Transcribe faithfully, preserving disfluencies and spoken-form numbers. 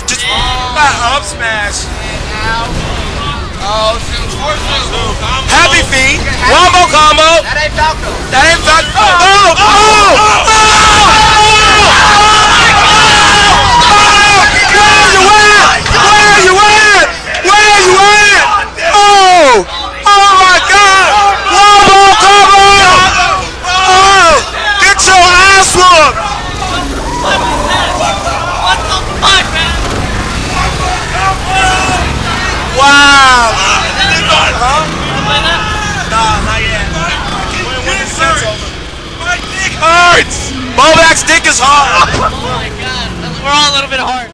Just that up smash. Oh, Zoom. Poor Zoom. Happy feet. Wombo combo. That ain't Falco. That ain't Falco. Oh! Oh! Oh! Wow! Huh? Nah, not yet. When, when the set's over. My dick hurts! Bobak's dick is hard! Oh my god, we're all a little bit hard.